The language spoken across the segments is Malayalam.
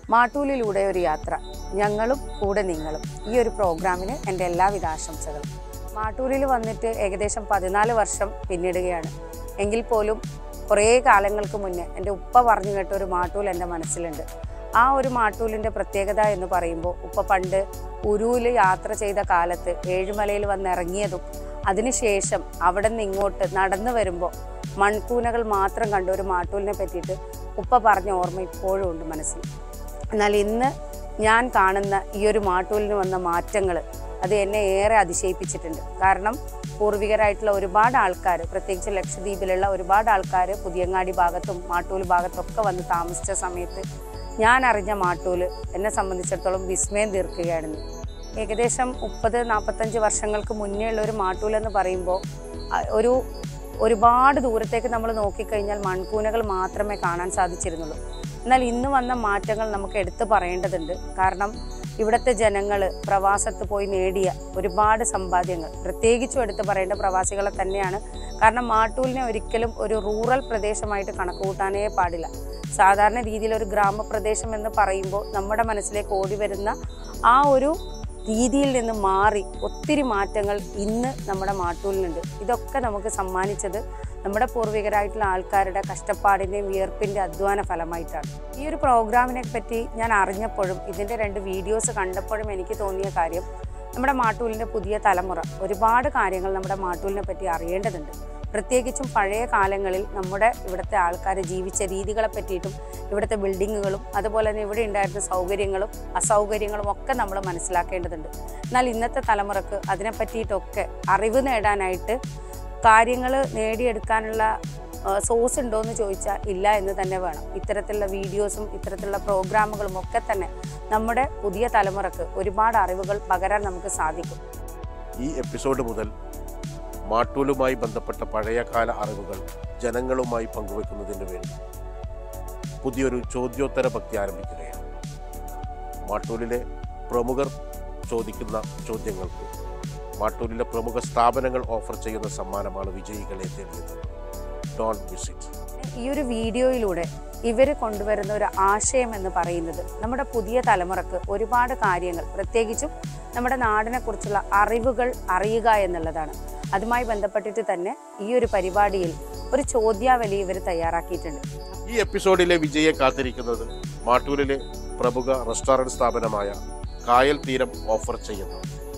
മാട്ടൂലിലൂടെ ഒരു യാത്ര, ഞങ്ങളും കൂടെ നിങ്ങളും. ഈ ഒരു പ്രോഗ്രാമിന് എൻ്റെ എല്ലാവിധ ആശംസകളും. മാട്ടൂലിൽ വന്നിട്ട് ഏകദേശം 14 വർഷം പിന്നിടുകയാണ്. എങ്കിൽ പോലും കുറേ കാലങ്ങൾക്ക് മുന്നേ എൻ്റെ ഉപ്പ പറഞ്ഞു കേട്ട ഒരു മാട്ടൂൽ എൻ്റെ മനസ്സിലുണ്ട്. ആ ഒരു മാട്ടൂലിൻ്റെ പ്രത്യേകത എന്ന് പറയുമ്പോൾ, ഉപ്പ പണ്ട് ഉരുവിൽ യാത്ര ചെയ്ത കാലത്ത് ഏഴുമലയിൽ വന്നിറങ്ങിയതും അതിനുശേഷം അവിടെ നിന്ന് ഇങ്ങോട്ട് നടന്നു വരുമ്പോൾ മൺകൂനകൾ മാത്രം കണ്ട ഒരു മാട്ടൂലിനെ പറ്റിയിട്ട് ഉപ്പ പറഞ്ഞ ഓർമ്മ ഇപ്പോഴും ഉണ്ട് മനസ്സിൽ. എന്നാൽ ഇന്ന് ഞാൻ കാണുന്ന ഈ ഒരു മാട്ടൂലിന് വന്ന മാറ്റങ്ങൾ അത് എന്നെ ഏറെ അതിശയിപ്പിച്ചിട്ടുണ്ട്. കാരണം പൂർവികരായിട്ടുള്ള ഒരുപാട് ആൾക്കാർ, പ്രത്യേകിച്ച് ലക്ഷദ്വീപിലുള്ള ഒരുപാട് ആൾക്കാർ പുതിയങ്ങാടി ഭാഗത്തും മാട്ടൂൽ ഭാഗത്തൊക്കെ വന്ന് താമസിച്ച സമയത്ത് ഞാൻ അറിഞ്ഞ മാട്ടൂൽ എന്നെ സംബന്ധിച്ചിടത്തോളം വിസ്മയം തീർക്കുകയായിരുന്നു. ഏകദേശം 30-45 വർഷങ്ങൾക്ക് മുന്നേ ഉള്ള ഒരു മാട്ടൂൽ എന്ന് പറയുമ്പോൾ ഒരുപാട് ദൂരത്തേക്ക് നമ്മൾ നോക്കിക്കഴിഞ്ഞാൽ മൺകൂനകൾ മാത്രമേ കാണാൻ സാധിച്ചിരുന്നുള്ളൂ. എന്നാൽ ഇന്ന് വന്ന മാറ്റങ്ങൾ നമുക്ക് എടുത്തു പറയേണ്ടതുണ്ട്. കാരണം ഇവിടുത്തെ ജനങ്ങൾ പ്രവാസത്ത് പോയി നേടിയ ഒരുപാട് സമ്പാദ്യങ്ങൾ, പ്രത്യേകിച്ചും എടുത്തു പറയേണ്ട പ്രവാസികളെ തന്നെയാണ്. കാരണം മാട്ടൂലിനെ ഒരിക്കലും ഒരു റൂറൽ പ്രദേശമായിട്ട് കണക്കുകൂട്ടാനേ പാടില്ല. സാധാരണ രീതിയിൽ ഒരു ഗ്രാമപ്രദേശം എന്ന് പറയുമ്പോൾ നമ്മുടെ മനസ്സിലേക്ക് ഓടി വരുന്ന ആ ഒരു രീതിയിൽ നിന്ന് മാറി ഒത്തിരി മാറ്റങ്ങൾ ഇന്ന് നമ്മുടെ മാട്ടൂലിനുണ്ട്. ഇതൊക്കെ നമുക്ക് സമ്മാനിച്ചത് നമ്മുടെ പൂർവികരായിട്ടുള്ള ആൾക്കാരുടെ കഷ്ടപ്പാടിൻ്റെയും വിയർപ്പിൻ്റെ അധ്വാന ഫലമായിട്ടാണ്. ഈ ഒരു പ്രോഗ്രാമിനെ പറ്റി ഞാൻ അറിഞ്ഞപ്പോഴും ഇതിൻ്റെ 2 വീഡിയോസ് കണ്ടപ്പോഴും എനിക്ക് തോന്നിയ കാര്യം, നമ്മുടെ മാട്ടൂലിൻ്റെ പുതിയ തലമുറ ഒരുപാട് കാര്യങ്ങൾ നമ്മുടെ മാട്ടൂലിനെ പറ്റി അറിയേണ്ടതുണ്ട്. പ്രത്യേകിച്ചും പഴയ കാലങ്ങളിൽ നമ്മുടെ ഇവിടുത്തെ ആൾക്കാർ ജീവിച്ച രീതികളെ പറ്റിയിട്ടും ഇവിടുത്തെ ബിൽഡിങ്ങുകളും അതുപോലെ തന്നെ ഇവിടെ ഉണ്ടായിരുന്ന സൗകര്യങ്ങളും അസൗകര്യങ്ങളും ഒക്കെ നമ്മൾ മനസ്സിലാക്കേണ്ടതുണ്ട്. എന്നാൽ ഇന്നത്തെ തലമുറക്ക് അതിനെ പറ്റിയിട്ടൊക്കെ അറിവ് നേടാനായിട്ട് കാര്യങ്ങൾ നേടിയെടുക്കാനുള്ള സോഴ്സ് ഉണ്ടോ എന്ന് ചോദിച്ചാൽ ഇല്ല എന്ന് തന്നെ വേണം. ഇത്തരത്തിലുള്ള വീഡിയോസും ഇത്തരത്തിലുള്ള പ്രോഗ്രാമുകളും ഒക്കെ തന്നെ നമ്മുടെ പുതിയ തലമുറക്ക് ഒരുപാട് അറിവുകൾ പകരാൻ നമുക്ക് സാധിക്കും. ഈ എപ്പിസോഡ് മുതൽ മാട്ടൂലുമായി ബന്ധപ്പെട്ട പഴയകാല അറിവുകൾ ജനങ്ങളുമായി പങ്കുവെക്കുന്നതിന് വേണ്ടി പുതിയൊരു ചോദ്യോത്തര ഭക്തി ആരംഭിക്കുകയാണ്. മാട്ടൂലിലെ പ്രമുഖർ ചോദിക്കുന്ന ചോദ്യങ്ങൾക്ക് മാട്ടൂലിലെ പ്രമുഖ സ്ഥാപനങ്ങൾ ഓഫർ ചെയ്യുന്ന സമ്മാനമാണ് വിജയികളെ തേടിയത്. Don't miss it. ഈ ഒരു വീഡിയോയിലൂടെ ഇവർ കൊണ്ടുവരുന്ന ഒരു ആശയം എന്ന് പറയുന്നത് നമ്മുടെ പുതിയ തലമുറക്ക് ഒരുപാട് കാര്യങ്ങൾ, പ്രത്യേകിച്ചും നമ്മുടെ നാടിനെക്കുറിച്ചുള്ള അറിവുകൾ അറിയുക എന്നുള്ളതാണ്. അതുമായി ബന്ധപ്പെട്ടിട്ട് തന്നെ ഈ ഒരു പരിപാടിയിൽ ഒരു ചോദ്യാവലി ഇവർ തയ്യാറാക്കിയിട്ടുണ്ട്. ഈ എപ്പിസോഡിലെ വിജയെ കാത്തിരിക്കുന്നത് മാട്ടൂലിലെ പ്രമുഖ റെസ്റ്റോറൻറ്റ് സ്ഥാപനമായ കായൽ തീരം ഓഫർ ചെയ്യുന്ന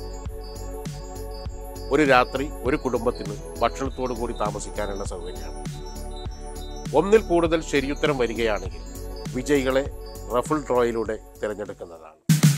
ഒരു രാത്രി ഒരു കുടുംബത്തിന് ഭക്ഷണത്തോടു കൂടി താമസിക്കാനുള്ള സൗകര്യമാണ്. 1 കൂടുതൽ ശരിയുത്തരം വരികയാണെങ്കിൽ വിജയികളെ റഫിൾ ഡ്രോയിലൂടെ തിരഞ്ഞെടുക്കുന്നതാണ്.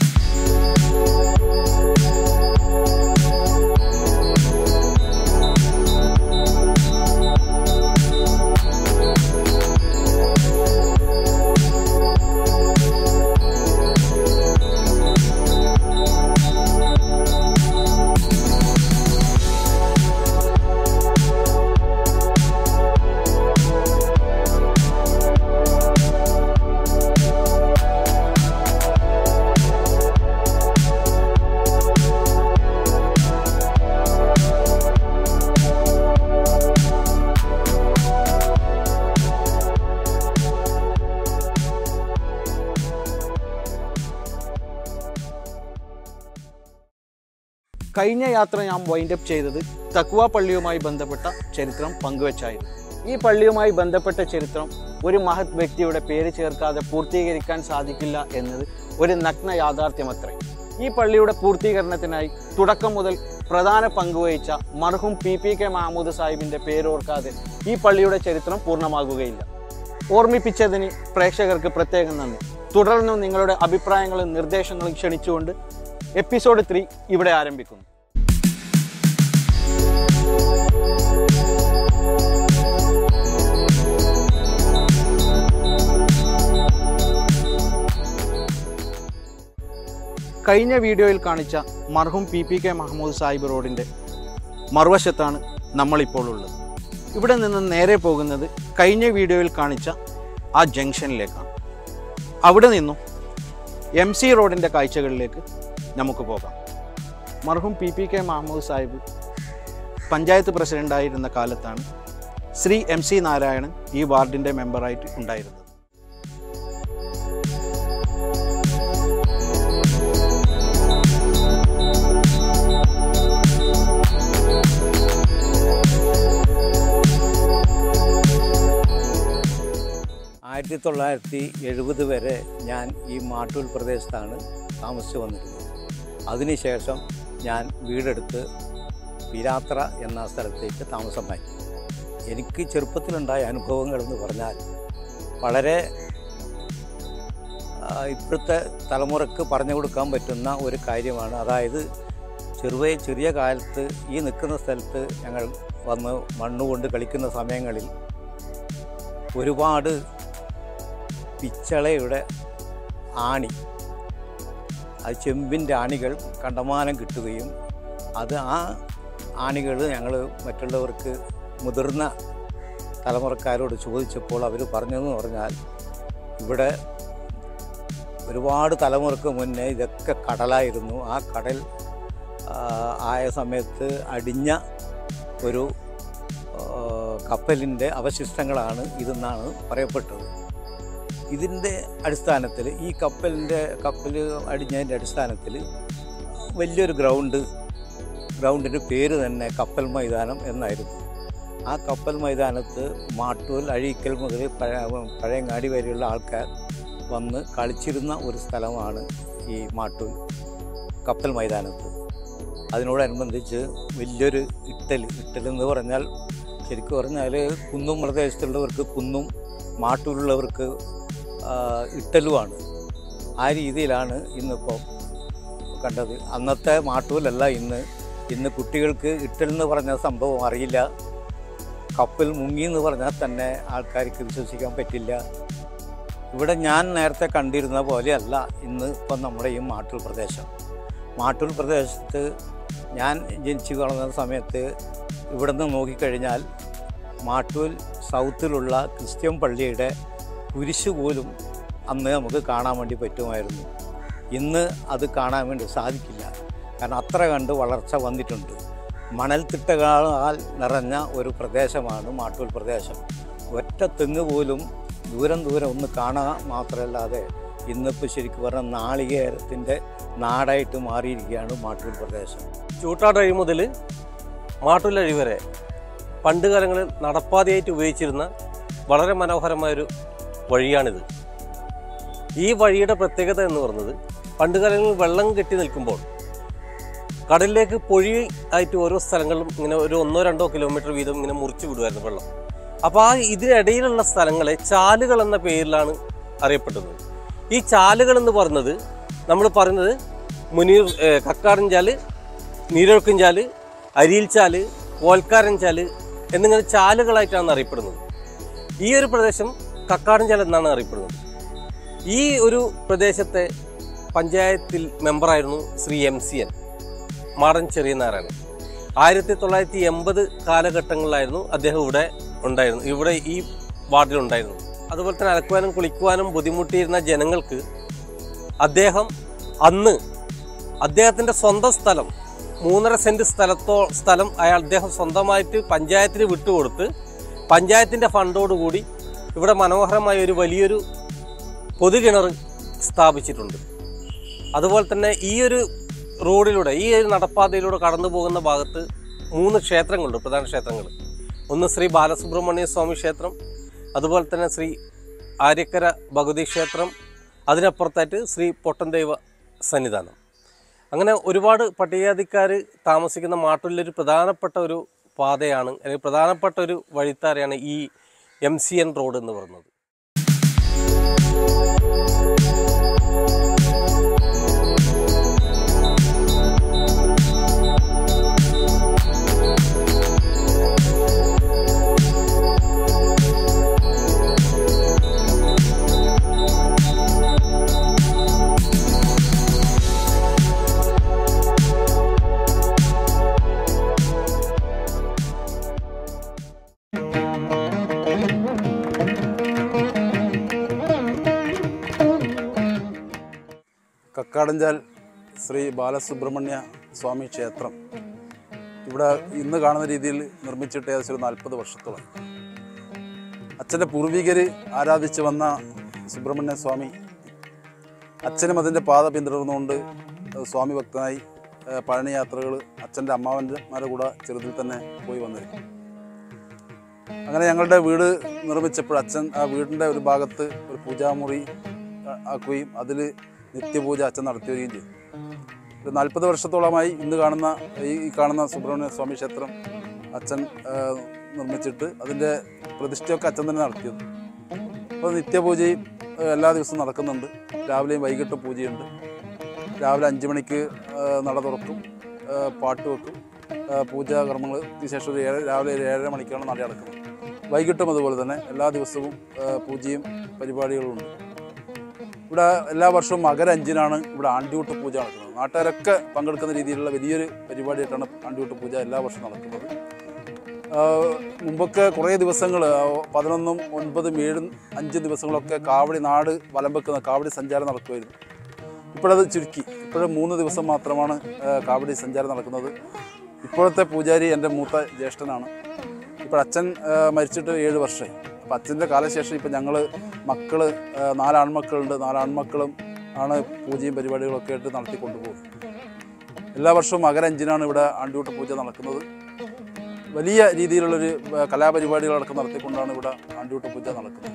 കഴിഞ്ഞ യാത്ര ഞാൻ വൈൻഡപ്പ് ചെയ്തത് തക്വ പള്ളിയുമായി ബന്ധപ്പെട്ട ചരിത്രം പങ്കുവച്ചായിരുന്നു. ഈ പള്ളിയുമായി ബന്ധപ്പെട്ട ചരിത്രം ഒരു മഹത് വ്യക്തിയുടെ പേര് ചേർക്കാതെ പൂർത്തീകരിക്കാൻ സാധിക്കില്ല എന്നത് ഒരു നഗ്ന യാഥാർത്ഥ്യമത്രേ. ഈ പള്ളിയുടെ പൂർത്തീകരണത്തിനായി തുടക്കം മുതൽ പ്രധാന പങ്കുവഹിച്ച മർഹൂം PPK മഹമ്മൂദ് സാഹിബിൻ്റെ പേരോർക്കാതെ ഈ പള്ളിയുടെ ചരിത്രം പൂർണ്ണമാകുകയില്ല. ഓർമ്മിപ്പിച്ചതിന് പ്രേക്ഷകർക്ക് പ്രത്യേകം നന്ദി. തുടർന്നും നിങ്ങളുടെ അഭിപ്രായങ്ങളും നിർദ്ദേശങ്ങളും ക്ഷണിച്ചുകൊണ്ട് എപ്പിസോഡ് 3 ഇവിടെ ആരംഭിക്കുന്നു. കഴിഞ്ഞ വീഡിയോയിൽ കാണിച്ച മർഹൂം PPK മഹമ്മൂദ് സാഹിബ് റോഡിൻ്റെ മറുവശത്താണ് നമ്മളിപ്പോൾ ഉള്ളത്. ഇവിടെ നിന്ന് നേരെ പോകുന്നത് കഴിഞ്ഞ വീഡിയോയിൽ കാണിച്ച ആ ജംഗ്ഷനിലേക്കാണ്. അവിടെ നിന്നും MC റോഡിൻ്റെ കാഴ്ചകളിലേക്ക് നമുക്ക് പോകാം. മർഹൂം PPK മഹമ്മൂദ് സാഹിബ് പഞ്ചായത്ത് പ്രസിഡൻ്റായിരുന്ന കാലത്താണ് ശ്രീ MC നാരായണൻ ഈ വാർഡിൻ്റെ മെമ്പറായിട്ട് ഉണ്ടായിരുന്നത്. 1970 വരെ ഞാൻ ഈ മാട്ടൂൽ പ്രദേശത്താണ് താമസിച്ച് വന്നിരുന്നത്. അതിനുശേഷം ഞാൻ വീടെടുത്ത് പിരാത്ര എന്ന സ്ഥലത്തേക്ക് താമസം മാറ്റി. എനിക്ക് ചെറുപ്പത്തിലുണ്ടായ അനുഭവങ്ങളെന്ന് പറഞ്ഞാൽ വളരെ ഇപ്പോഴത്തെ തലമുറക്ക് പറഞ്ഞു കൊടുക്കാൻ പറ്റുന്ന ഒരു കാര്യമാണ്. അതായത് ചെറിയ കാലത്ത് ഈ നിൽക്കുന്ന സ്ഥലത്ത് ഞങ്ങൾ വന്ന് മണ്ണുകൊണ്ട് കളിക്കുന്ന സമയങ്ങളിൽ ഒരുപാട് പിച്ചളയുടെ ആണി, അത് ചെമ്പിൻ്റെ ആണികൾ കണ്ടമാനം കിട്ടുകയും അത് ആ ആണികൾ ഞങ്ങൾ മറ്റുള്ളവർക്ക് മുതിർന്ന തലമുറക്കാരോട് ചോദിച്ചപ്പോൾ അവർ പറഞ്ഞതെന്ന് പറഞ്ഞാൽ ഇവിടെ ഒരുപാട് തലമുറക്ക് മുന്നേ ഇതൊക്കെ കടലായിരുന്നു. ആ കടൽ ആയ സമയത്ത് അടിഞ്ഞ ഒരു കപ്പലിൻ്റെ അവശിഷ്ടങ്ങളാണ് ഇതെന്നാണ് പറയപ്പെട്ടത്. ഇതിൻ്റെ അടിസ്ഥാനത്തിൽ ഈ കപ്പൽ അടിഞ്ഞതിൻ്റെ അടിസ്ഥാനത്തിൽ വലിയൊരു ഗ്രൗണ്ടിൻ്റെ പേര് തന്നെ കപ്പൽ മൈതാനം എന്നായിരുന്നു. ആ കപ്പൽ മൈതാനത്ത് മാട്ടൂൽ അഴീക്കൽ മുതൽ പഴയങ്ങാടി വരെയുള്ള ആൾക്കാർ വന്ന് കളിച്ചിരുന്ന ഒരു സ്ഥലമാണ് ഈ മാട്ടൂൽ കപ്പൽ മൈതാനത്ത്. അതിനോടനുബന്ധിച്ച് വലിയൊരു ഇട്ടലെന്ന് പറഞ്ഞാൽ ശരിക്കും പറഞ്ഞാൽ കുന്നും പ്രദേശത്തുള്ളവർക്ക് കുന്നും മാട്ടൂലുള്ളവർക്ക് ഇട്ടലുമാണ്. ആ രീതിയിലാണ് ഇന്നിപ്പോൾ കണ്ടത്. അന്നത്തെ മാട്ടൂലല്ല ഇന്ന് കുട്ടികൾക്ക് ഇട്ടലെന്ന് പറഞ്ഞ സംഭവം അറിയില്ല. കപ്പൽ മുങ്ങി എന്ന് പറഞ്ഞാൽ തന്നെ ആൾക്കാർക്ക് വിശ്വസിക്കാൻ പറ്റില്ല. ഇവിടെ ഞാൻ നേരത്തെ കണ്ടിരുന്ന പോലെയല്ല ഇപ്പം നമ്മുടെ ഈ മാട്ടൂൽ പ്രദേശത്ത് ഞാൻ ജനിച്ചു വളർന്ന സമയത്ത് ഇവിടെ നിന്ന് നോക്കിക്കഴിഞ്ഞാൽ മാട്ടൂൽ സൗത്തിലുള്ള ക്രിസ്ത്യൻ പള്ളിയുടെ കുരിശ് പോലും അന്ന് നമുക്ക് കാണാൻ വേണ്ടി പറ്റുമായിരുന്നു. ഇന്ന് അത് കാണാൻ വേണ്ടി സാധിക്കില്ല. കാരണം അത്ര കണ്ട് വളർച്ച വന്നിട്ടുണ്ട്. മണൽത്തിട്ടകളാൽ നിറഞ്ഞ ഒരു പ്രദേശമാണ് മാട്ടൂൽ പ്രദേശം. ഒറ്റ തെങ്ങ് പോലും ദൂരം ഒന്ന് കാണാൻ മാത്രമല്ലാതെ ഇന്നിപ്പോൾ ശരിക്കും പറഞ്ഞാൽ നാളികേരത്തിൻ്റെ നാടായിട്ട് മാറിയിരിക്കുകയാണ് മാട്ടൂൽ പ്രദേശം. ചൂട്ടാട് അഴി മുതൽ മാട്ടൂൽ അഴി വരെ പണ്ട് കാലങ്ങളിൽ നടപ്പാതയായിട്ട് ഉപയോഗിച്ചിരുന്ന വളരെ മനോഹരമായൊരു വഴിയാണിത്. ഈ വഴിയുടെ പ്രത്യേകത എന്ന് പറയുന്നത് പണ്ട് കാലങ്ങളിൽ വെള്ളം കെട്ടി നിൽക്കുമ്പോൾ കടലിലേക്ക് പൊഴി ആയിട്ട് ഓരോ സ്ഥലങ്ങളിലും ഇങ്ങനെ ഒരു 1-2 കിലോമീറ്റർ വീതം ഇങ്ങനെ മുറിച്ചു വിടുമായിരുന്നു വെള്ളം. അപ്പോൾ ആ ഇതിനിടയിലുള്ള സ്ഥലങ്ങളെ ചാലുകൾ എന്ന പേരിലാണ് അറിയപ്പെടുന്നത്. ഈ ചാലുകൾ എന്ന് പറയുന്നത് നമ്മൾ പറയുന്നത് കക്കാടൻ ചാല്, നീരൊഴുക്കൻ ചാല്, അരിയിൽ ചാല്, കോൽക്കാരൻ ചാല് എന്നിങ്ങനെ ചാലുകളായിട്ടാണ് അറിയപ്പെടുന്നത്. ഈ ഒരു പ്രദേശം കക്കാടൻ ചാൽ എന്നാണ് അറിയപ്പെടുന്നത്. ഈ ഒരു പ്രദേശത്തെ പഞ്ചായത്തിൽ മെമ്പറായിരുന്നു ശ്രീ MCN മാടൻ ചെറിയ നാരായണൻ. 1980 കാലഘട്ടങ്ങളിലായിരുന്നു അദ്ദേഹം ഇവിടെ ഈ വാർഡിലുണ്ടായിരുന്നു. അതുപോലെ തന്നെ അലക്കുവാനും കുളിക്കുവാനും ബുദ്ധിമുട്ടിയിരുന്ന ജനങ്ങൾക്ക് അദ്ദേഹത്തിൻ്റെ സ്വന്തം സ്ഥലം 3.5 സെൻറ്റ് സ്ഥലം അദ്ദേഹം സ്വന്തമായിട്ട് പഞ്ചായത്തിന് വിട്ടുകൊടുത്ത് പഞ്ചായത്തിൻ്റെ ഫണ്ടോടുകൂടി ഇവിടെ മനോഹരമായ ഒരു വലിയൊരു പൊതുകിണർ സ്ഥാപിച്ചിട്ടുണ്ട്. അതുപോലെ തന്നെ ഈ ഒരു റോഡിലൂടെ ഈ ഒരു നടപ്പാതയിലൂടെ കടന്നു പോകുന്ന ഭാഗത്ത് 3 ക്ഷേത്രങ്ങളുണ്ട്, പ്രധാന ക്ഷേത്രങ്ങൾ. ഒന്ന് ശ്രീ ബാലസുബ്രഹ്മണ്യ സ്വാമി ക്ഷേത്രം, അതുപോലെ തന്നെ ശ്രീ ആര്യക്കര ഭഗവതി ക്ഷേത്രം, അതിനപ്പുറത്തായിട്ട് ശ്രീ പൊട്ടൻദൈവ സന്നിധാനം. അങ്ങനെ ഒരുപാട് പട്ടികജാതിക്കാർ താമസിക്കുന്ന മാട്ടൂരിലൊരു പ്രധാനപ്പെട്ട ഒരു പാതയാണ്, അല്ലെങ്കിൽ പ്രധാനപ്പെട്ട ഒരു വഴിത്താരയാണ് ഈ MCN റോഡ് എന്ന് പറയുന്നത്. കക്കാടഞ്ചാൽ ശ്രീ ബാലസുബ്രഹ്മണ്യ സ്വാമി ക്ഷേത്രം ഇവിടെ ഇന്ന് കാണുന്ന രീതിയിൽ നിർമ്മിച്ചിട്ട് ഏകദേശം 40 വർഷത്തോളം. അച്ഛൻ്റെ പൂർവികർ ആരാധിച്ച് വന്ന സുബ്രഹ്മണ്യ സ്വാമി അച്ഛനും അതിൻ്റെ പാത പിന്തുടർന്നുകൊണ്ട് സ്വാമി ഭക്തനായി പഴനി യാത്രകൾ അച്ഛൻ്റെ അമ്മാവന്മാരുടെ കൂടെ ചെറുതിൽ തന്നെ പോയി വന്നിരുന്നു. അങ്ങനെ ഞങ്ങളുടെ വീട് നിർമ്മിച്ചപ്പോൾ അച്ഛൻ ആ വീടിൻ്റെ ഒരു ഭാഗത്ത് ഒരു പൂജാമുറി ആക്കുകയും അതിൽ നിത്യപൂജ അച്ഛൻ നടത്തി വരികയും ചെയ്തു. ഒരു 40 വർഷത്തോളമായി ഇന്ന് കാണുന്ന ഈ കാണുന്ന സുബ്രഹ്മണ്യ സ്വാമി ക്ഷേത്രം അച്ഛൻ നിർമ്മിച്ചിട്ട് അതിൻ്റെ പ്രതിഷ്ഠയൊക്കെ അച്ഛൻ തന്നെ നടത്തിയത്. അപ്പോൾ നിത്യപൂജയും എല്ലാ ദിവസവും നടക്കുന്നുണ്ട്. രാവിലെയും വൈകിട്ടും പൂജയുണ്ട്. രാവിലെ 5 മണിക്ക് നട തുറക്കും, പാട്ട് വെക്കും, പൂജാകർമ്മങ്ങൾക്ക് ശേഷം രാവിലെ 7:30 മണിക്കാണ് നട അടക്കുന്നത്. വൈകിട്ടും അതുപോലെ തന്നെ എല്ലാ ദിവസവും പൂജയും പരിപാടികളുമുണ്ട്. ഇവിടെ എല്ലാ വർഷവും മകര 5-നാണ് ഇവിടെ ആണ്ടിയൂട്ട് പൂജ നടക്കുന്നത്. നാട്ടുകാരൊക്കെ പങ്കെടുക്കുന്ന രീതിയിലുള്ള വലിയൊരു പരിപാടിയായിട്ടാണ് ആണ്ടിയൂട്ട് പൂജ എല്ലാ വർഷവും നടക്കുന്നത്. മുമ്പൊക്കെ കുറേ ദിവസങ്ങൾ 11, 9, 7, 5 ദിവസങ്ങളൊക്കെ കാവടി നാട് വലം വെക്കുന്ന കാവടി സഞ്ചാരം നടക്കുമായിരുന്നു. ഇപ്പോഴത് ചുരുക്കി. ഇപ്പോഴും 3 ദിവസം മാത്രമാണ് കാവടി സഞ്ചാരം നടക്കുന്നത്. ഇപ്പോഴത്തെ പൂജാരി എൻ്റെ മൂത്ത ജ്യേഷ്ഠനാണ്. ഇപ്പോൾ അച്ഛൻ മരിച്ചിട്ട് 7 വർഷമായി. അപ്പം അച്ഛൻ്റെ കാലശേഷം ഇപ്പം ഞങ്ങൾ മക്കൾ 4 ആൺമക്കളുണ്ട്. 4 ആൺമക്കളും ആണ് പൂജയും പരിപാടികളൊക്കെ ആയിട്ട് നടത്തിക്കൊണ്ടുപോകുന്നത്. എല്ലാ വർഷവും മകര 5-നാണ് ഇവിടെ ആണ്ടിയൂട്ട് പൂജ നടക്കുന്നത്. വലിയ രീതിയിലുള്ളൊരു കലാപരിപാടികളടക്കം നടത്തിക്കൊണ്ടാണ് ഇവിടെ ആണ്ടിയൂട്ട് പൂജ നടക്കുന്നത്.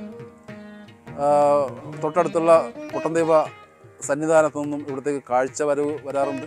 തൊട്ടടുത്തുള്ള പൊട്ടൻദേവ സന്നിധാനത്തു നിന്നും ഇവിടത്തേക്ക് കാഴ്ച വരാറുണ്ട്.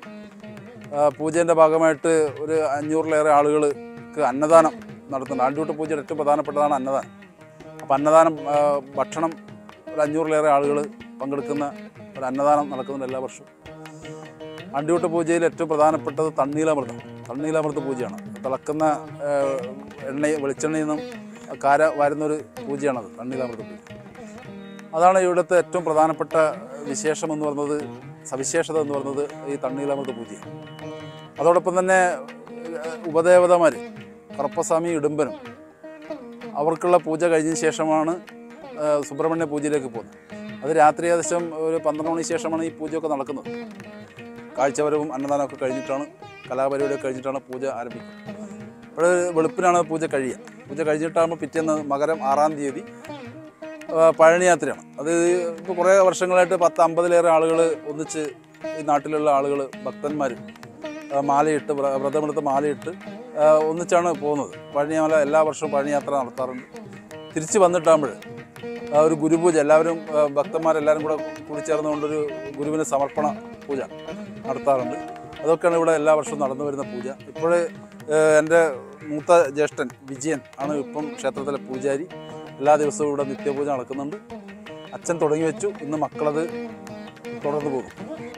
പൂജേൻ്റെ ഭാഗമായിട്ട് ഒരു 500-ലേറെ ആളുകൾക്ക് അന്നദാനം നടത്തുന്നുണ്ട്. ആണ്ടിയൂട്ട് പൂജയുടെ ഏറ്റവും പ്രധാനപ്പെട്ടതാണ് അന്നദാനം. അപ്പോൾ അന്നദാനം ഭക്ഷണം ഒരു 500-ലേറെ ആളുകൾ പങ്കെടുക്കുന്ന ഒരു അന്നദാനം നടക്കുന്നുണ്ട് എല്ലാ വർഷവും. ആണ്ടിയൂട്ട് പൂജയിൽ ഏറ്റവും പ്രധാനപ്പെട്ടത് തണ്ണീലാമൃത പൂജയാണ്. തിളക്കുന്ന വെളിച്ചെണ്ണയിൽ നിന്നും കാര വരുന്നൊരു പൂജയാണത്, തണ്ണീലാമൃത പൂജ. അതാണ് ഇവിടുത്തെ ഏറ്റവും പ്രധാനപ്പെട്ട വിശേഷം എന്ന് പറയുന്നത്, സവിശേഷത എന്ന് പറയുന്നത് ഈ തണ്ണീലാമൃത പൂജയാണ്. അതോടൊപ്പം തന്നെ ഉപദേവതമാർ കറുപ്പസ്വാമി ഇടുമ്പനും അവർക്കുള്ള പൂജ കഴിഞ്ഞതിന് ശേഷമാണ് സുബ്രഹ്മണ്യ പൂജയിലേക്ക് പോകുന്നത്. അത് രാത്രി ഏകദേശം ഒരു 12 മണിക്ക് ശേഷമാണ് ഈ പൂജയൊക്കെ നടക്കുന്നത്. കാഴ്ചവരവും അന്നദാനമൊക്കെ കഴിഞ്ഞിട്ടാണ്, കലാപരിപാടിയൊക്കെ കഴിഞ്ഞിട്ടാണ് പൂജ ആരംഭിക്കുന്നത്. ഇപ്പോൾ വെളുപ്പിനാണ് പൂജ കഴിയുക. പൂജ കഴിഞ്ഞിട്ടാകുമ്പോൾ പിറ്റേന്ന് മകരം 6-ാം തീയതി പഴനി യാത്രയാണ്. അത് ഇപ്പോൾ കുറേ വർഷങ്ങളായിട്ട് 10-50-ലേറെ ആളുകൾ ഒന്നിച്ച് ഈ നാട്ടിലുള്ള ആളുകൾ ഭക്തന്മാർ മാലയിട്ട് വ്രതമെടുത്ത് മാലയിട്ട് ഒന്നിച്ചാണ് പോകുന്നത്. പഴനിമല എല്ലാ വർഷവും പഴനി യാത്ര നടത്താറുണ്ട്. തിരിച്ച് വന്നിട്ടാകുമ്പോൾ ഒരു ഗുരുപൂജ എല്ലാവരും ഭക്തന്മാരെല്ലാവരും കൂടെ കൂടിച്ചേർന്നുകൊണ്ടൊരു ഗുരുവിന് സമർപ്പണ പൂജ നടത്താറുണ്ട്. അതൊക്കെയാണ് ഇവിടെ എല്ലാ വർഷവും നടന്നു വരുന്ന പൂജ. ഇപ്പോൾ എൻ്റെ മൂത്ത ജ്യേഷ്ഠൻ വിജയൻ ആണ് ഇപ്പം ക്ഷേത്രത്തിലെ പൂജാരി. എല്ലാ ദിവസവും ഇവിടെ നിത്യപൂജ നടക്കുന്നുണ്ട്. അച്ഛൻ തുടങ്ങി വെച്ചു, ഇന്ന് മക്കളത് തുടർന്നു പോകും.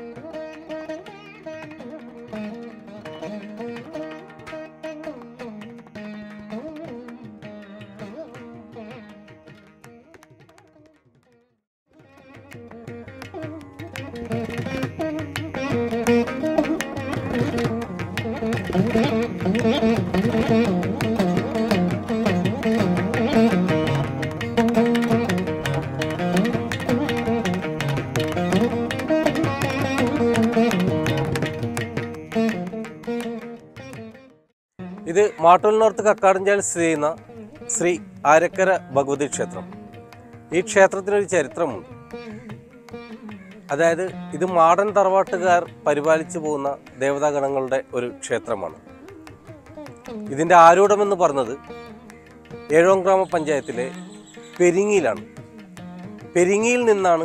ഇത് മാട്ടൂൽ നോർത്ത് കക്കാടഞ്ചാൽ സ്ഥിതി ചെയ്യുന്ന ശ്രീ ആര്യക്കര ഭഗവതി ക്ഷേത്രം. ഈ ക്ഷേത്രത്തിനൊരു ചരിത്രമുണ്ട്. അതായത് ഇത് മാടൻ തറവാട്ടുകാർ പരിപാലിച്ചു പോകുന്ന ദേവതാഗണങ്ങളുടെ ഒരു ക്ഷേത്രമാണ്. ഇതിൻ്റെ ആരൂഢമെന്ന് പറഞ്ഞത് ഏഴോം ഗ്രാമപഞ്ചായത്തിലെ പെരിങ്ങിയിലാണ്. പെരിങ്ങിയിൽ നിന്നാണ്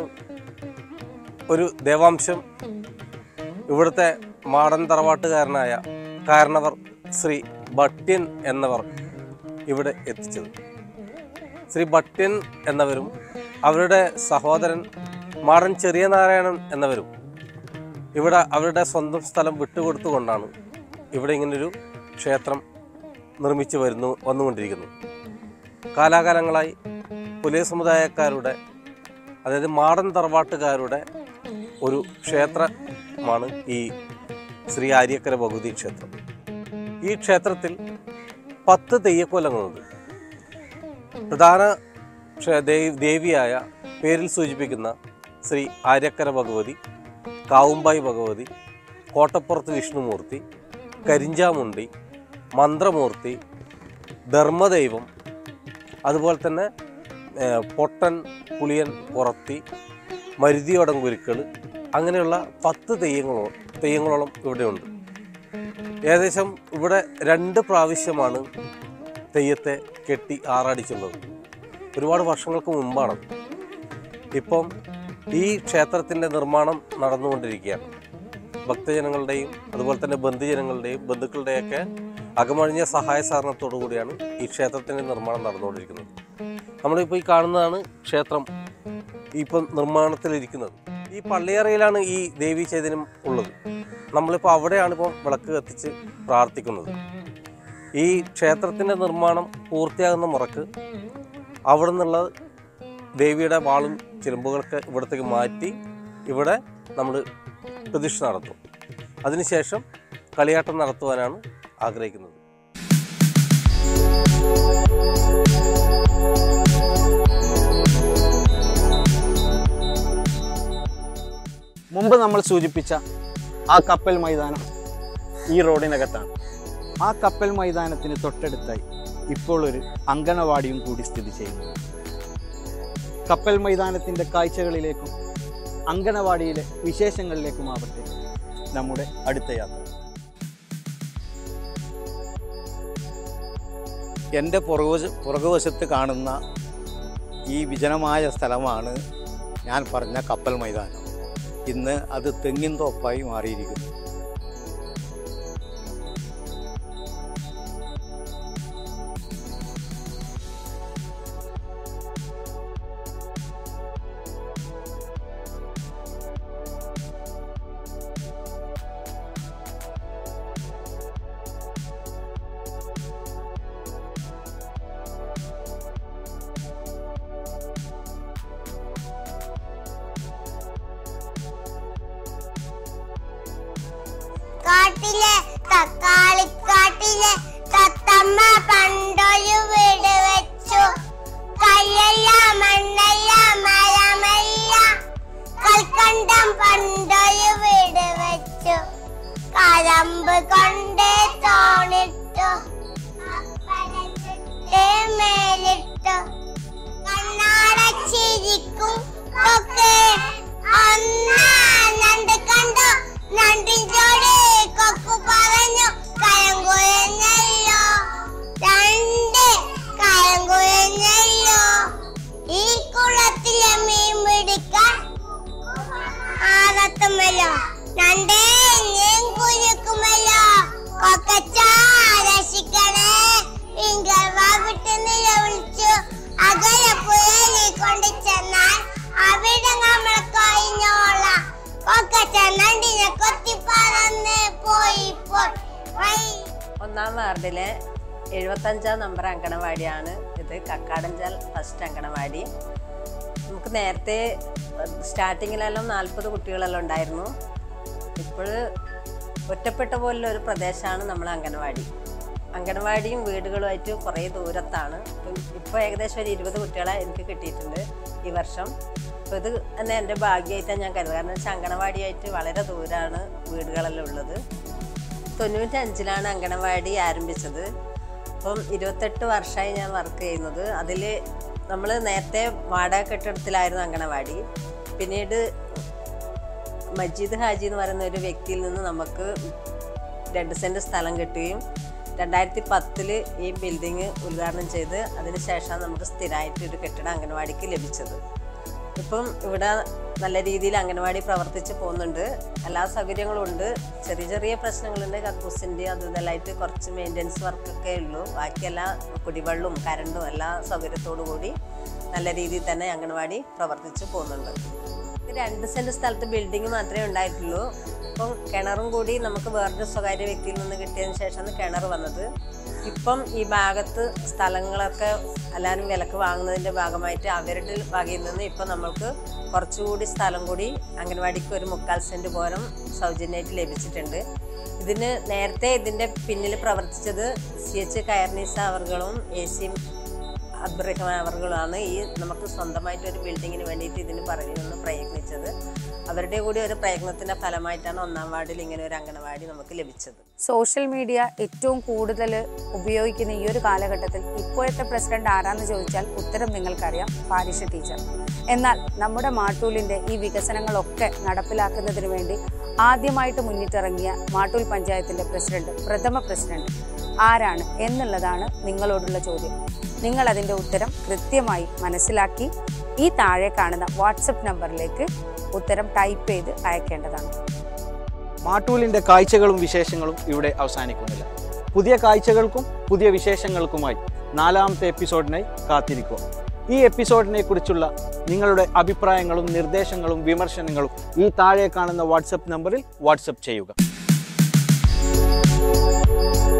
ഒരു ദേവാംശം ഇവിടുത്തെ മാടൻ തറവാട്ടുകാരനായ കാരണവർ ശ്രീ ഭട്യൻ എന്നവർ ഇവിടെ എത്തിച്ചത്. ശ്രീ ഭട്യൻ എന്നവരും അവരുടെ സഹോദരൻ മാടൻ ചെറിയ നാരായണൻ എന്നവരും ഇവിടെ അവരുടെ സ്വന്തം സ്ഥലം വിട്ടുകൊടുത്തുകൊണ്ടാണ് ഇവിടെ ഇങ്ങനൊരു ക്ഷേത്രം നിർമ്മിച്ചു വന്നുകൊണ്ടിരിക്കുന്നത്. കാലാകാലങ്ങളായി പുലയ സമുദായക്കാരുടെ, അതായത് മാടൻ തറവാട്ടുകാരുടെ ഒരു ക്ഷേത്രമാണ് ഈ ശ്രീ ആര്യക്കര ഭഗവതി ക്ഷേത്രം. ഈ ക്ഷേത്രത്തിൽ 10 തെയ്യക്കോലങ്ങളുണ്ട്. പ്രധാന ദേവിയായ പേരിൽ സൂചിപ്പിക്കുന്ന ശ്രീ ആര്യക്കര ഭഗവതി, കാവുമ്പായി ഭഗവതി, കോട്ടപ്പുറത്ത് വിഷ്ണുമൂർത്തി, കരിഞ്ചാമുണ്ടി, മന്ത്രമൂർത്തി, ധർമ്മദൈവം, അതുപോലെ തന്നെ പൊട്ടൻ, പുളിയൻ, പുറത്തി, മരുതിയോടങ്കുരുക്കൾ, അങ്ങനെയുള്ള 10 തെയ്യങ്ങളോളം ഇവിടെയുണ്ട്. ഏകദേശം ഇവിടെ 2 പ്രാവശ്യമാണ് തെയ്യത്തെ കെട്ടി ആറാടിച്ചുള്ളത്. ഒരുപാട് വർഷങ്ങൾക്ക് മുമ്പാണ്. ഇപ്പം ഈ ക്ഷേത്രത്തിൻ്റെ നിർമ്മാണം നടന്നുകൊണ്ടിരിക്കുകയാണ്. ഭക്തജനങ്ങളുടെയും അതുപോലെ തന്നെ ബന്ധുജനങ്ങളുടെയും ബന്ധുക്കളുടെയൊക്കെ അകമഴിഞ്ഞ സഹായ സഹകരണത്തോടു കൂടിയാണ് ഈ ക്ഷേത്രത്തിൻ്റെ നിർമ്മാണം നടന്നുകൊണ്ടിരിക്കുന്നത്. നമ്മളിപ്പോൾ ഈ കാണുന്നതാണ് ക്ഷേത്രം ഇപ്പം നിർമ്മാണത്തിലിരിക്കുന്നത്. ഈ പള്ളിയറയിലാണ് ഈ ദേവീ ചൈതന്യം ഉള്ളത്. നമ്മളിപ്പോൾ അവിടെയാണ് ഇപ്പം വിളക്ക് കത്തിച്ച് പ്രാർത്ഥിക്കുന്നത്. ഈ ക്ഷേത്രത്തിൻ്റെ നിർമ്മാണം പൂർത്തിയാകുന്ന മുറക്ക് അവിടെ നിന്നുള്ള ദേവിയുടെ വാളും ചിലമ്പുകളൊക്കെ ഇവിടത്തേക്ക് മാറ്റി ഇവിടെ നമ്മൾ പ്രതിഷ്ഠ നടത്തും. അതിനുശേഷം കളിയാട്ടം നടത്തുവാനാണ് ആഗ്രഹിക്കുന്നത്. മുമ്പ് നമ്മൾ സൂചിപ്പിച്ച ആ കപ്പൽ മൈതാനം ഈ റോഡിനകത്താണ്. ആ കപ്പൽ മൈതാനത്തിന് തൊട്ടടുത്തായി ഇപ്പോൾ ഒരു അങ്കണവാടിയും കൂടി സ്ഥിതി ചെയ്യുന്നു. കപ്പൽ മൈതാനത്തിൻ്റെ കാഴ്ചകളിലേക്കും അങ്കണവാടിയിലെ വിശേഷങ്ങളിലേക്കുമാവട്ടെ നമ്മുടെ അടുത്ത യാത്ര. എൻ്റെ പുറകുവശത്ത് കാണുന്ന ഈ വിജനമായ സ്ഥലമാണ് ഞാൻ പറഞ്ഞ കപ്പൽ മൈതാനം. ഇന്ന് അത് തെങ്ങിൻ തോപ്പായി മാറിയിരിക്കുന്നു. കാട്ടിലെ തക്കാളിക്കാട്ടിലെ തത്തമ്മ പണ്ടൊരു വീട് വെച്ചു. കല്ലല്ല മണ്ണല്ല മരമല്ല കൽക്കണ്ടം പണ്ടൊരു വീട് വെച്ചു. കരമ്പ് കൊണ്ട് തോണിട്ടു മേലിട്ടു. കണ്ണാടച്ചിരിക്കും ഒക്കെ നണ്ട് കണ്ടു. നണ്ടിഞ്ചോട് കൊക്കു പറഞ്ഞു കരം കുഴഞ്ഞല്ലോ. രണ്ട് കരം കുഴഞ്ഞല്ലോ. ഈ കുളത്തിലെ മീൻ പിടിക്കാൻ ആറത്തുമല്ലോ. രണ്ടേ ഞാൻ കുഞ്ഞുക്കുമല്ലോ. കൊക്കച്ച രക്ഷിക്കണേ. പിങ്കർവാ വിട്ട് നിലവിളിച്ചു. അകലെ പുഴലി കൊണ്ട് ചെന്നാൽ അവിടെ നമ്മൾ കഴിഞ്ഞോളാം. ഒന്നാം വാർഡിലെ 75-ാം നമ്പർ അങ്കണവാടിയാണ് ഇത്. കക്കാടഞ്ചാൽ ഫസ്റ്റ് അങ്കണവാടി. നമുക്ക് നേരത്തെ സ്റ്റാർട്ടിങ്ങിലെല്ലാം 40 കുട്ടികളെല്ലാം ഉണ്ടായിരുന്നു. ഇപ്പോൾ ഒറ്റപ്പെട്ട പോലുള്ള ഒരു പ്രദേശമാണ് നമ്മൾ അങ്കണവാടി. അങ്കണവാടിയും വീടുകളുമായിട്ട് കുറേ ദൂരത്താണ്. ഇപ്പോൾ ഏകദേശം ഒരു 20 കുട്ടികളെ എനിക്ക് കിട്ടിയിട്ടുണ്ട് ഈ വർഷം. അപ്പോൾ ഇത് തന്നെ എൻ്റെ ഭാഗ്യമായിട്ടാണ് ഞാൻ കരുതുക. കാരണം വെച്ചാൽ അങ്കണവാടിയായിട്ട് വളരെ ദൂരമാണ് വീടുകളെല്ലാം ഉള്ളത്. 95-ലാണ് അങ്കണവാടി ആരംഭിച്ചത്. അപ്പം 28 വർഷമായി ഞാൻ വർക്ക് ചെയ്യുന്നത്. അതിൽ നമ്മൾ നേരത്തെ വാടക കെട്ടിടത്തിലായിരുന്നു അങ്കണവാടി. പിന്നീട് മജീദ് ഹാജി എന്ന് പറയുന്ന ഒരു വ്യക്തിയിൽ നിന്ന് നമുക്ക് 2 സെൻറ്റ് സ്ഥലം കിട്ടുകയും 2010 ഈ ബിൽഡിങ് ഉദ്ഘാടനം ചെയ്ത് അതിനുശേഷമാണ് നമുക്ക് സ്ഥിരമായിട്ട് ഒരു കെട്ടിടം അങ്കണവാടിക്ക് ലഭിച്ചത്. ഇപ്പം ഇവിടെ നല്ല രീതിയിൽ അംഗനവാടി പ്രവർത്തിച്ച് പോകുന്നുണ്ട്. എല്ലാ സൗകര്യങ്ങളും ഉണ്ട്. ചെറിയ ചെറിയ പ്രശ്നങ്ങളുണ്ട്. കക്കൂസിൻ്റെ ഇതെല്ലാമായിട്ട് കുറച്ച് മെയിൻ്റനൻസ് വർക്കൊക്കെ ഉള്ളൂ. ബാക്കിയെല്ലാം കുടിവെള്ളവും കരണ്ടും എല്ലാ സൗകര്യത്തോടു കൂടി നല്ല രീതിയിൽ തന്നെ അംഗനവാടി പ്രവർത്തിച്ച് പോകുന്നുണ്ട്. 2 സെൻറ്റ് സ്ഥലത്ത് ബിൽഡിങ് മാത്രമേ ഉണ്ടായിട്ടുള്ളൂ. ഇപ്പം കിണറും കൂടി നമുക്ക് വേറൊരു സ്വകാര്യ വ്യക്തിയിൽ നിന്ന് കിട്ടിയതിന് ശേഷമാണ് കിണർ വന്നത്. ഇപ്പം ഈ ഭാഗത്ത് സ്ഥലങ്ങളൊക്കെ എല്ലാവരും വിലക്ക് വാങ്ങുന്നതിൻ്റെ ഭാഗമായിട്ട് അവരുടെ വകയിൽ നിന്ന് ഇപ്പം നമ്മൾക്ക് കുറച്ചുകൂടി സ്ഥലം കൂടി അംഗനവാടിക്ക് ഒരു 3/4 സെൻറ്റ് പോലും സൗജന്യമായിട്ട് ലഭിച്ചിട്ടുണ്ട്. ഇതിന് നേരത്തെ ഇതിൻ്റെ പിന്നിൽ പ്രവർത്തിച്ചത് CH കയർനീസ അവർകളും AC അബ്രഹാം അവർകളാണ് ഈ നമുക്ക് സ്വന്തമായിട്ടൊരു ബിൽഡിങ്ങിന് വേണ്ടിയിട്ട് ഇതിന് പറയുമെന്ന് പ്രയത്നിച്ചത്. അവരുടെ കൂടി ഒരു പ്രയത്നത്തിൻ്റെ ഫലമായിട്ടാണ് 1-ാം വാർഡിൽ ഇങ്ങനെ ഒരു അംഗനവാടി നമുക്ക് ലഭിച്ചത്. സോഷ്യൽ മീഡിയ ഏറ്റവും കൂടുതൽ ഉപയോഗിക്കുന്ന ഈ ഒരു കാലഘട്ടത്തിൽ ഇപ്പോഴത്തെ പ്രസിഡന്റ് ആരാന്ന് ചോദിച്ചാൽ ഉത്തരം നിങ്ങൾക്കറിയാം, പാരിഷ ടീച്ചർ. എന്നാൽ നമ്മുടെ മാട്ടൂലിൻ്റെ ഈ വികസനങ്ങളൊക്കെ നടപ്പിലാക്കുന്നതിന് വേണ്ടി ആദ്യമായിട്ട് മുന്നിട്ടിറങ്ങിയ മാട്ടൂൽ പഞ്ചായത്തിൻ്റെ പ്രസിഡന്റ്, പ്രഥമ പ്രസിഡന്റ് ആരാണ് എന്നുള്ളതാണ് നിങ്ങളോടുള്ള ചോദ്യം. നിങ്ങൾ അതിൻ്റെ ഉത്തരം കൃത്യമായി മനസ്സിലാക്കി ഈ താഴെ കാണുന്ന വാട്സപ്പ് നമ്പറിലേക്ക് ഉത്തരം ടൈപ്പ് ചെയ്ത് അയക്കേണ്ടതാണ്. മാട്ടൂലിൻ്റെ കാഴ്ചകളും വിശേഷങ്ങളും ഇവിടെ അവസാനിക്കുന്നില്ല. പുതിയ കാഴ്ചകൾക്കും പുതിയ വിശേഷങ്ങൾക്കുമായി 4ാമത്തെ എപ്പിസോഡിനായി കാത്തിരിക്കുക. ഈ എപ്പിസോഡിനെ കുറിച്ചുള്ള നിങ്ങളുടെ അഭിപ്രായങ്ങളും നിർദ്ദേശങ്ങളും വിമർശനങ്ങളും ഈ താഴെ കാണുന്ന വാട്സപ്പ് നമ്പറിൽ വാട്സപ്പ് ചെയ്യുക.